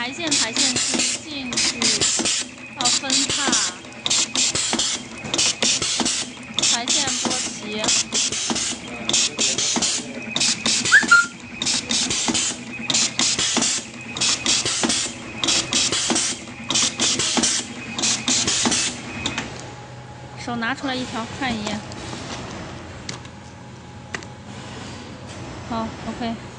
排线机进去，要分叉，排线波旗。手拿出来一条，看一眼。好 ，OK。